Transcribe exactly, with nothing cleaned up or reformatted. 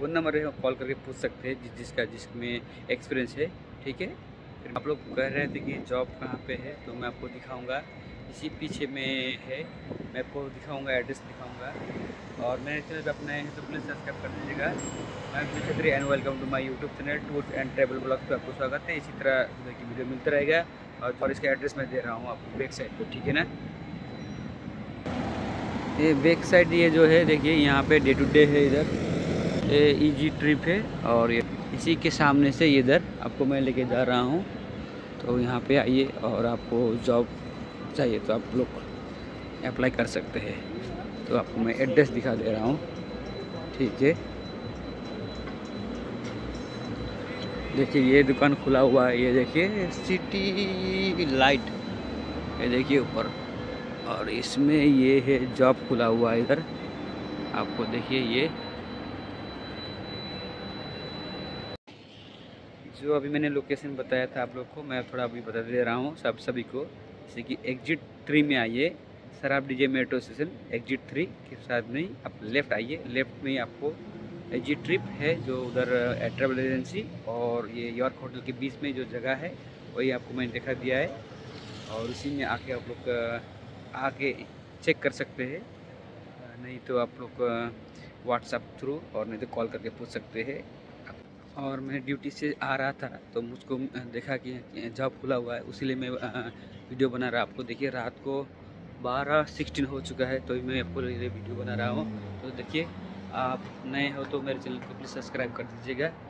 Phone number है, call करके पूछ सकते हैं जिस जिसका जिसमें एक्सपीरियंस है। ठीक है, फिर आप लोग कह रहे थे कि जॉब कहाँ पे है, तो मैं आपको दिखाऊंगा। इसी पीछे में है, मैं आपको दिखाऊंगा, एड्रेस दिखाऊंगा। और मेरे चैनल पे अपना है तो प्लीज़ सब्सक्राइब कर दीजिएगा। मैं Vijay Chhetri and welcome to my YouTube channel tours and travel blogs पे आपको स्वागत है। इसी तरह की वीडियो मिलता रहेगा। और और इसका एड्रेस मैं दे रहा हूँ आपको बैक साइड पे, ठीक है ना। ये बैक साइड ये जो है देखिए, यहाँ पे डे टू डे है, इधर ये इजी ट्रिप है। और ये इसी के सामने से इधर आपको मैं लेके जा रहा हूँ। तो यहाँ पे आइए, और आपको जॉब चाहिए तो आप लोग अप्लाई कर सकते हैं। तो आपको मैं एड्रेस दिखा दे रहा हूँ, ठीक है। देखिए ये दुकान खुला हुआ है, ये देखिए सिटी लाइट, ये देखिए ऊपर। और इसमें ये है जॉब खुला हुआ है इधर, आपको देखिए ये जो अभी मैंने लोकेशन बताया था आप लोग को, मैं थोड़ा अभी बता दे रहा हूँ सब सभी को। जैसे कि एग्जिट थ्री में आइए, Saraf DJ metro station exit three के साथ में आप लेफ़्ट आइए। लेफ़्ट में आपको एग्जिट ट्रिप है जो उधर ट्रैवल एजेंसी और ये यॉर्क होटल के बीच में जो जगह है वही आपको मैंने दिखा दिया है। और उसी में आके आप लोग आके चेक कर सकते हैं, नहीं तो आप लोग व्हाट्सएप थ्रू और नहीं तो कॉल करके पूछ सकते हैं। और मैं ड्यूटी से आ रहा था तो मुझको देखा कि जॉब खुला हुआ है, उसीलिए मैं वीडियो बना रहा। आपको देखिए रात को बारह सिक्सटीन हो चुका है, तो मैं आपको ये वीडियो बना रहा हूँ। तो देखिए, आप नए हो तो मेरे चैनल को प्लीज़ सब्सक्राइब कर दीजिएगा।